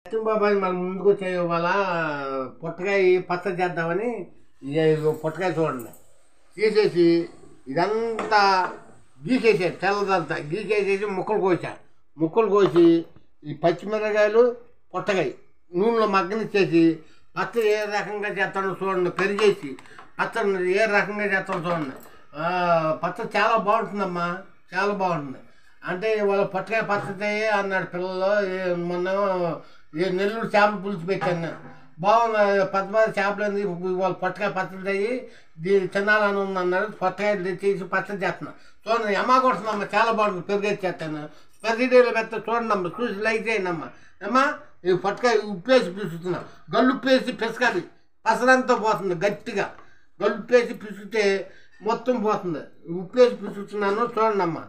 బాబాయ్ మన ముందుకు వచ్చే ఇవాళ పొట్టకాయ పచ్చడి చేద్దామని పొట్టకాయ చూడండి తీసేసి ఇదంతా గీసేసాడు తెల్లదంతా గీసేసేసి ముక్కలు కోసి ఈ పచ్చిమిరకాయలు పొట్టకాయ నూనెలో మగ్గనిచ్చేసి పచ్చడి ఏ రకంగా చేస్తాడో చూడండి పెరిగేసి పచ్చడి ఏ రకంగా చేస్తాడో చూడండి పచ్చడి చాలా బాగుంటుందమ్మా చాలా బాగుంటుంది అంటే ఇవాళ పొట్టకాయ పచ్చడి అన్నాడు పిల్లలు మొన్న నెల్లూరు చేపలు పులుసు పెట్టాను బాగుంది పెద్ద చేపలు ఇవాళ పొట్టకాయ పచ్చడి అయ్యి తినాలని ఉంది అన్నాడు పొట్టకాయలు తెచ్చేసి పచ్చడి చేస్తున్నా చూడండి అమ్మ కొడుతుందమ్మా చాలా బాగుంటుంది పెరిగేసి చేస్తాను పెద్దలో పెద్ద చూడండి అమ్మ చూసి లైక్ చేయండి అమ్మా ఈ పొట్టకాయ ఉప్పేసి పిసుకుతున్నా గల్లు ఉప్పేసి పిసకాలి పసరంతా పోతుంది గట్టిగా గల్లు ఉప్పేసి పిసికితే మొత్తం పోతుంది ఉప్పేసి పిసుకుతున్నాను చూడండి అమ్మ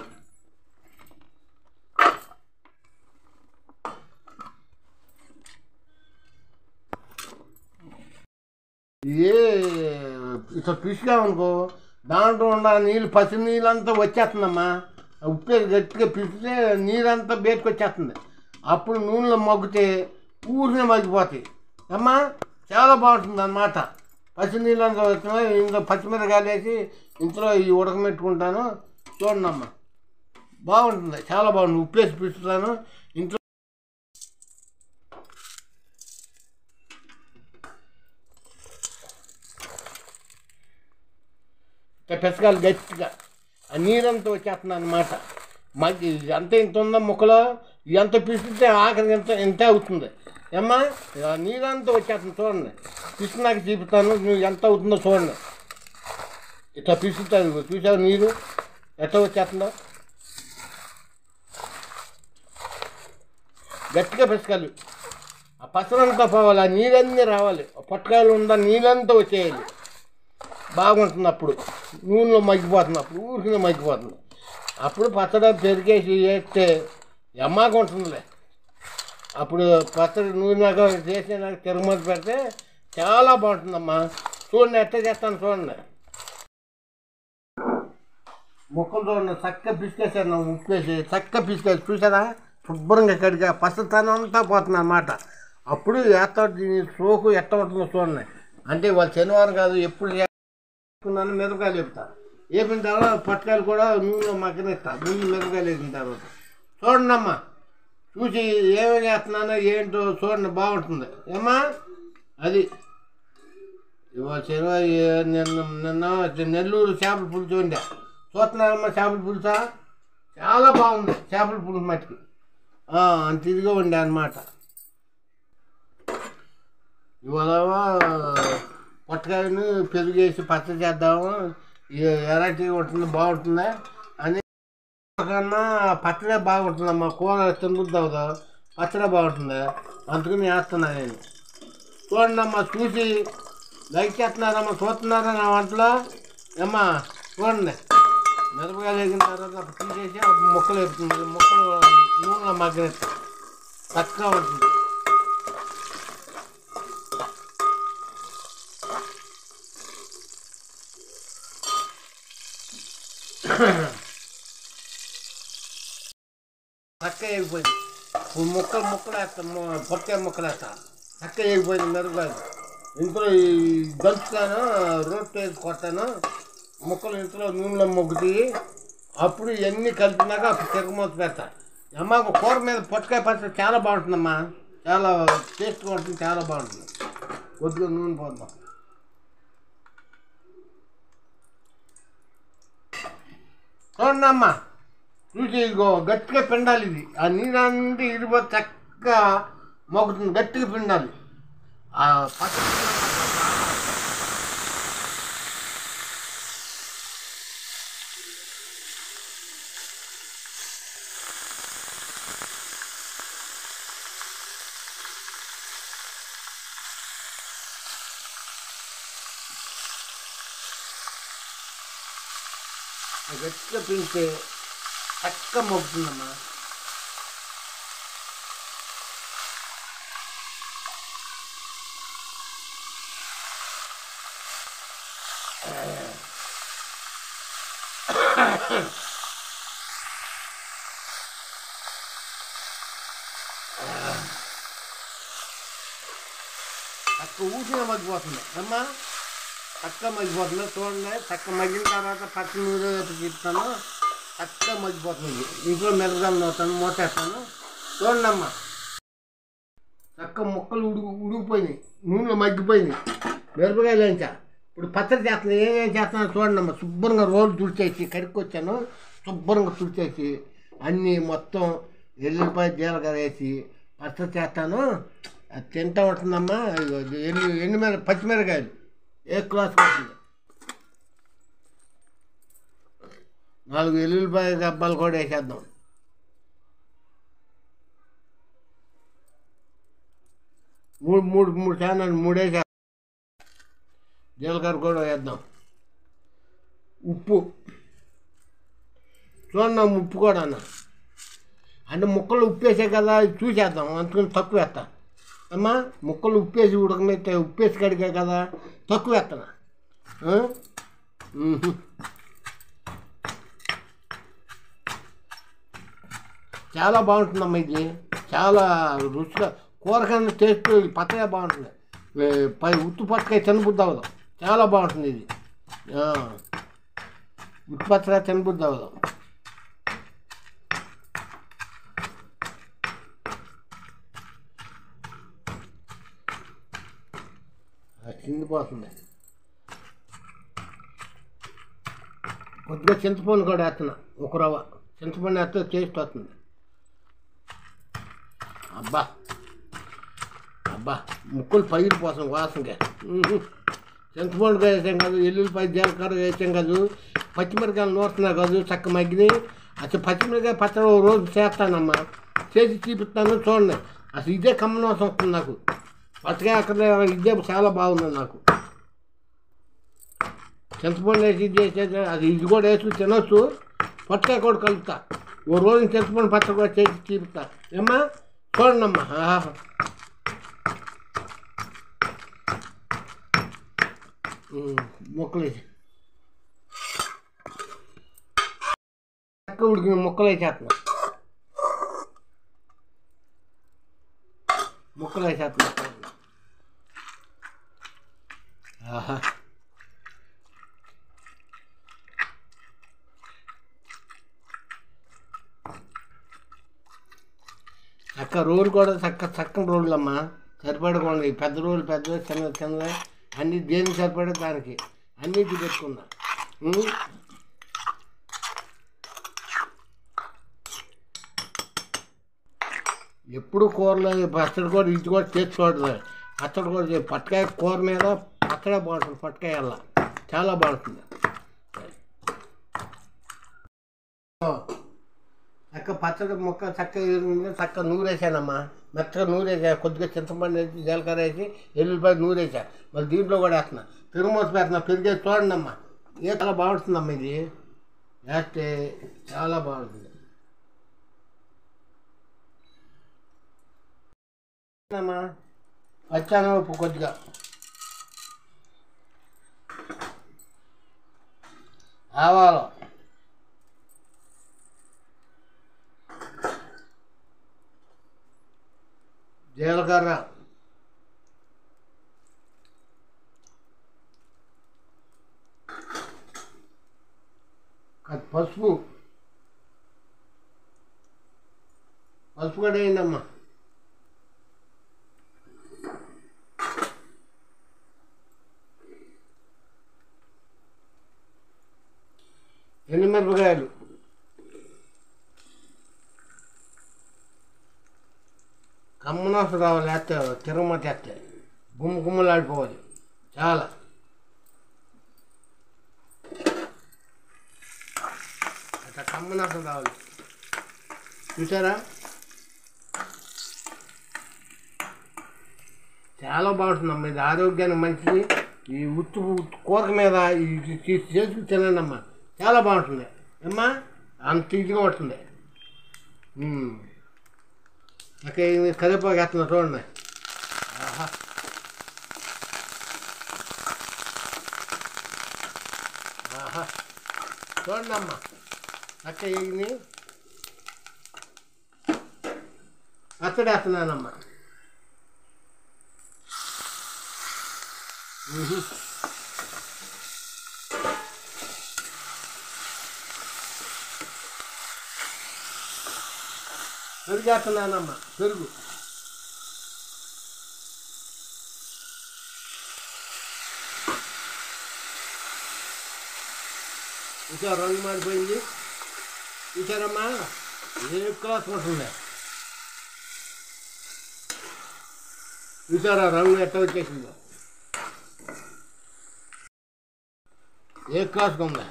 ఇట్లా పిసికామనుకో దాంట్లో ఉన్న నీళ్ళు పసి నీళ్ళంతా వచ్చేస్తుందమ్మా ఉప్పేసి గట్టిగా పిసికితే నీరంతా బయటకు వచ్చేస్తుంది అప్పుడు నూనెలో మగ్గితే ఊరినే మగ్గిపోతాయి అమ్మా చాలా బాగుంటుంది అన్నమాట పసి నీళ్ళంతా వచ్చినాయి ఇందులో పచ్చిమిరకాయలు వేసి ఇంట్లో ఈ ఉడకమెట్టుకుంటాను చూడండి అమ్మ బాగుంటుంది చాలా బాగుంటుంది ఉప్పేసి పిసుకుతాను ఇంట్లో పిసకాలు గట్టిగా ఆ నీరంతా వచ్చేస్తుంది అన్నమాట మగ్గి ఎంత ఇంత ఉందో ముక్కలో ఎంత పిసికితే ఆఖరికి ఎంత అవుతుంది ఏమ్మా నీరంతా వచ్చేస్తుంది చూడండి పిసినాక చూపుతాను నువ్వు ఎంత అవుతుందో చూడండి ఇట్లా పిసుకుతాను చూసావు నీరు ఎట్లా వచ్చేస్తుందో గట్టిగా పిసకాలి ఆ పసరంతా పోవాలి ఆ నీరన్నీ రావాలి పొట్టకాయలు ఉందా నీళ్ళంతా వచ్చేయాలి బాగుంటుంది అప్పుడు నూనెలో మగ్గిపోతుంది అప్పుడు ఊరికినే మగ్గిపోతుంది అప్పుడు పచ్చడి పెరిగేసి వేస్తే ఎమ్మాగా ఉంటుందిలే అప్పుడు పచ్చడి నూనెగా చేసినాక తిరుమతి పెడితే చాలా బాగుంటుందమ్మా చూడండి ఎట్లా చేస్తాను చూడండి ముక్కలు చూడండి చక్కగా పిసికేసాను ఉప్పేసి చక్కగా పిసికేసి చూసారా శుభ్రంగా కడిగా పచ్చతనం అంతా పోతుంది అన్నమాట అప్పుడు వేస్తాడు సోకు ఎట్ట ఉంటుందో చూడండి అంటే వాళ్ళు శనివారం కాదు ఎప్పుడు నన్ను మిరపకాయలు వేపుతా వేపిన తర్వాత పొట్టకాయలు కూడా నూనెలో మగ్గనిస్తా నూనె మిరపకాయలు వేసిన తర్వాత చూడండి అమ్మా చూసి ఏమేమి చేస్తున్నానో ఏంటో చూడండి బాగుంటుంది ఏమ్మా అది ఇవాళ శనివారం నిన్న నెల్లూరు చేపల పులుసు వండా చూస్తున్నారమ్మా చేపల పులుసా చాలా బాగుంది చేపల పులుసు మట్టుకు అంత ఇదిగా వండా అన్నమాట ఇవాళ పొట్టకాయను పెరిగేసి పచ్చడి చేద్దాము వెరైటీగా ఉంటుంది బాగుంటుందా అని కన్నా పచ్చడే బాగుంటుందమ్మా కూర తింటుందా పచ్చడే బాగుంటుంది అందుకని వేస్తున్నాను నేను చూడండి అమ్మా చూసి లైక్ చేస్తున్నారమ్మా చూస్తున్నారా నా వంటలో అమ్మా చూడండి మిరపకాయలు వేగిన తర్వాత తీసేసి ముక్కలు వేపుతుంది ముక్కలు నూనెలో మగ్గనిస్తా చక్కగా ఉంటుంది చక్కగా వేగిపోయింది ముక్కలు వేస్తాను పొట్టకాయ ముక్కలు వేస్తాను చక్కగా వేగిపోయింది మిరపకాయలు ఇంట్లో ఈ దంచుతాను రోట్లో వేసి కొట్టాను ముక్కలు ఇంట్లో నూనెలో మొగ్గుతాయి అప్పుడు ఇవన్నీ కలిపినాక అప్పుడు తిరగమూత పెడతా అమ్మ కూర మీద పొట్టకాయ పచ్చడి చాలా బాగుంటుందమ్మా చాలా టేస్ట్గా ఉంటుంది చాలా బాగుంటుంది కొద్దిగా నూనె పోద్దాం చూడండి అమ్మ చూసి ఇగో గట్టిగా పిండాలి ఇది ఆ నీరంతా ఇరిపోతే చక్కగా మొగ్గుతుంది గట్టిగా పిండాలి ఆ పచ్చడి గట్టిగా పిండితే చక్కగా మొగ్గుతుందమ్మా ఊసిగా మగ్గిపోతుంది అమ్మా, చక్కగా మగ్గిపోతుంది. చూడండి, చక్కగా మగ్గిన తర్వాత పచ్చి నూనె తీస్తాను, చక్కగా మగ్గిపోతుంది. ఇంట్లో మిరపకాయలు నూతాను, మూతేస్తాను. చూడండి అమ్మా, చక్కగా ముక్కలు ఉడికిపోయినాయి, నూనెలో మగ్గిపోయినాయి మిరపకాయలు వేయించా. ఇప్పుడు పచ్చడి చేస్తున్నాను. ఏమేం చేస్తున్నాను చూడండి అమ్మా. శుభ్రంగా రోలు తుడిచేసి కడుక్కొచ్చాను, శుభ్రంగా తుడిచేసి అన్నీ మొత్తం ఎల్లుల్లిపాయ జీలకర్ర వేసి పచ్చడి చేస్తాను. అది తింటా ఉంటుందమ్మా. పచ్చిమిరకాయలు ఏ క్లాస్ వస్తుంది, 4 ఎల్లుల్లిపాయ గబ్బాలు కూడా వేసేద్దాం. మూడు చానల్ 3 వేసేద్దాం. జీలకర్ర కూడా వేద్దాం. ఉప్పు చూడండి, ఉప్పు కూడా అన్న. అంటే ముక్కలు ఉప్పు వేసే కదా, చూసేద్దాం, అందుకని తక్కువ వేస్తా అమ్మా. ముక్కలు ఉప్పేసి ఉడకనైతే ఉప్పేసి కడిగా కదా, తక్కువ వేస్తాను. చాలా బాగుంటుందమ్మా ఇది, చాలా రుచిగా. కూరగాయల టేస్ట్ పచ్చగా బాగుంటుంది. ఉత్తు పచ్చకాయ తినబుద్ధి అవ్వదు, చాలా బాగుంటుంది ఇది. ఉత్తు పచ్చగా తినబుద్ధి అవ్వదు. చిందిపోతుంది. కొద్దిగా చింతపండు కూడా వేస్తున్నా, 1 రవ్వ చింతపండు వేస్తే టేస్ట్ వస్తుంది. అబ్బా అబ్బా, ముక్కలు పగిలిపోతాం వాసనగా. చింతపండు వేసాం కాదు, ఎల్లుల్లిపాయ జీలకర్ర వేసాం కాదు, పచ్చిమిరకాయలు నూరుతున్నా కాదు, చక్క మగ్గిని. అసలు పచ్చిమిరకాయ పచ్చడి రోజు చేస్తానమ్మా, చేసి చూపిస్తాను చూడండి. అసలు ఇదే కమ్మనోసం వస్తుంది నాకు. పచ్చగా అక్కడ ఇదే చాలా బాగుంది నాకు. చింతపండు వేసి ఇది వేసేది, అది ఇది కూడా వేసి తినొచ్చు. పచ్చకాయ కూడా కలుపుతా, ఓ రోజు చింతపండు పచ్చడి కూడా చేసి చూపిస్తా ఏమ్మా. చూడండి అమ్మా, ముక్కలు వేసి చక్కగా ఉడికిన ముక్కలు వేసేస్తున్నా, ముక్కలు వేసేస్తున్నా. ఆహా, చక్క రోలు కూడా చక్కని రోళ్ళు అమ్మా, సరిపడకుండా. పెద్ద రోలు పెద్ద, చిన్న చిన్న, అన్నీ దేనికి సరిపడే దానికి అన్నిటి పెట్టుకున్నా. ఎప్పుడు కూరలో పచ్చడి కూడా ఇది కూడా చేసుకోవట్లేదు. పచ్చడి కూడా పట్టకాయ కూర మీద పచ్చడి బాగుంటుంది, పట్టకాయ అలా చాలా బాగుంటుంది. చక్క పచ్చడి ముక్క చక్క నూరేసానమ్మా, మెత్తగా నూరేసా. కొద్దిగా చింతపండు వేసి జీలకర్ర వేసి ఎల్లుల్లిపాయ నూరేసా. మళ్ళీ దీంట్లో కూడా వేస్తున్నా, పెరుమూత పెడుతున్నా. పెరిగే చూడండి అమ్మా, చాలా బాగుంటుందమ్మా. ఇది వేస్తే చాలా బాగుంటుంది అమ్మా. పచ్చానపప్పు కొద్దిగా, ఆవాలు, జీలకర్ర, పసుపు కూడా వేయండమ్మా. ఎండుమిరపకాయలు, కమ్మనాసు రావాలి. వేస్తే తిరగమతి వేస్తే గుమ్మలాడిపోవాలి చాలా. అట్లా కమ్మనాసు రావాలి, చూసారా? చాలా బాగుంటుందమ్మా. ఇది ఆరోగ్యానికి మంచిది. ఈ ఉత్తు కూర మీద చేసి తినండి అమ్మా, చాలా బాగుంటుంది అమ్మా. అంత ఇదిగా ఉంటుంది. ఓకే, కరివేపాకు వేస్తున్నా చూడండి. ఆహా, ఆహా, చూడండి అమ్మా. అక్క ఇది పచ్చడి వేస్తున్నానమ్మా. పెరుగు వేస్తున్నానమ్మా, పెరుగు. ఇంకా రంగు మారిపోయింది చూసారమ్మా, ఏ క్లాస్ ఉంటుంది చూసారా రంగు ఎట్ట వచ్చేసిందో, ఏ క్లాస్గా ఉందా.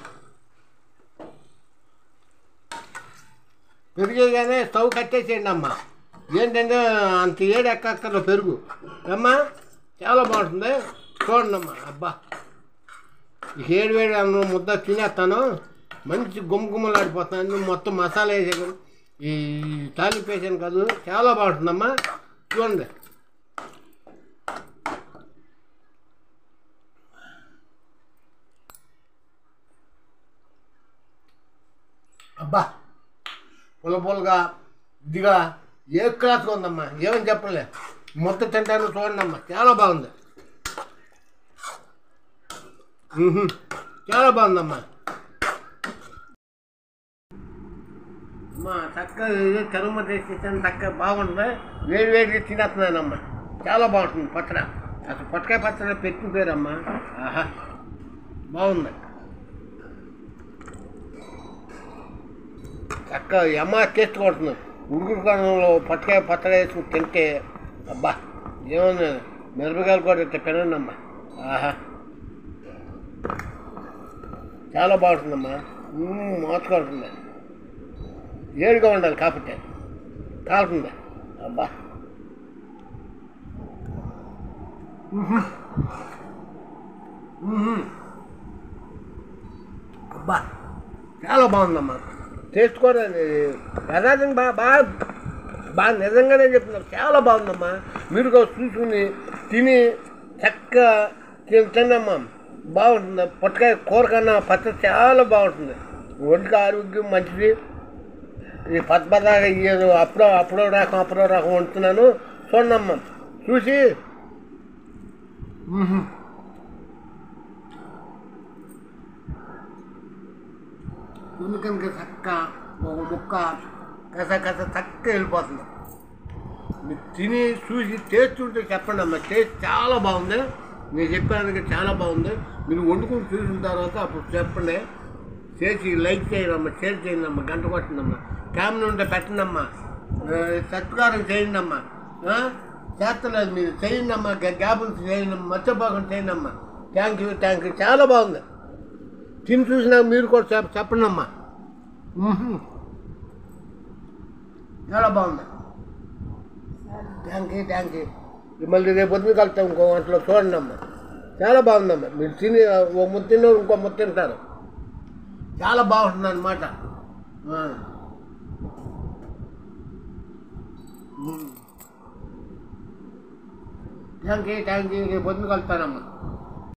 పెరిగేగానే స్టవ్ కట్టేసేయండి అమ్మా. ఏంటంటే అంత ఏడు ఎక్కక్కర్లో పెరుగు అమ్మా, చాలా బాగుంటుంది చూడండి అమ్మా. అబ్బా ఈ ఏడు వేడి అన్నం ముద్ద తినేస్తాను, మంచి గుమ్మగుమ్మలాడిపోతాను. మొత్తం మసాలా వేసాను, ఈ తాలింపు వేసాను కాదు, చాలా బాగుంటుందమ్మా చూడండి. అబ్బా పుల్లగా ఇదిగా ఏ క్లాస్గా ఉందమ్మా, ఏమని చెప్పలే. మొత్తం తింటాను చూడండి అమ్మా, చాలా బాగుంది. చాలా బాగుందమ్మా. అమ్మా చక్కగా కనుమ చేసేసాను, చక్కగా బాగుంది. వేడి వేడిగా తినేస్తున్నానమ్మా, చాలా బాగుంటుంది పచ్చడి. అసలు పట్టకాయ పచ్చడి పెట్టిన పేరమ్మా. ఆహా బాగుంది చక్కగా. అమ్మ టేస్ట్ కొడుతుంది. ఉడుకుడు కాలంలో పట్టకాయ పచ్చడి వేసుకుని తింటే అబ్బా ఏమన్నా మిరపకాయలు కూడా ఇట్లా తినండి అమ్మా. ఆహా చాలా బాగుంటుందమ్మా, మోసుకుంటుంది. ఏడుగా ఉండాలి కాకపోతే కాలుతుంది. అబ్బా అబ్బా చాలా బాగుందమ్మా. టేస్ట్ కూడా యథార్థంగా బాగా నిజంగానే చెప్తున్నారు, చాలా బాగుందమ్మా. మీరు కూడా చూసుకుని తిని చక్కగా తినమ్మా, బాగుంటుంది. పుట్టకాయ కూర కన్నా పచ్చడి చాలా బాగుంటుంది, ఒంటికి ఆరోగ్యం మంచిది. ఈ పచ్చబద్దాగా ఇయ్యదు, అప్పుడో రకం వండుతున్నాను చూడమ్మా. చూసి ఎందుకనుక చక్క ఒక ముక్క కస చక్కగా వెళ్ళిపోతుంది. మీరు తిని చూసి టేస్ట్ ఉంటే చెప్పండి అమ్మా. టేస్ట్ చాలా బాగుంది, నేను చెప్పానికి చాలా బాగుంది. మీరు వండుకుని చూసిన తర్వాత అప్పుడు చెప్పండి. చేసి లైక్ చేయండి అమ్మా, షేర్ చేయండి అమ్మా, గంట కొట్టండి. క్యామ్ని ఉంటే పెట్టండి, సత్కారం చేయండి అమ్మా. చేస్తలేదు మీరు చేయండి అమ్మా, గ్యాబులు చేయండి, మర్చిపోకుండా చేయండి అమ్మా. థ్యాంక్ యూ చాలా బాగుంది. తిని చూసినాక మీరు కూడా చెప్పండి అమ్మా. చాలా బాగుంది. Thank you. మళ్ళీ రేపు పొద్దున కలుస్తాం ఇంకో వంటలో చూడండి అమ్మా. చాలా బాగుందమ్మా. మీరు తిని ఒక ముద్ద తిన్నారు, ఇంకో ముద్ద తింటారు. చాలా బాగుంటుంది అన్నమాట. Thank you. రేపు పొద్దున కలుస్తానమ్మా.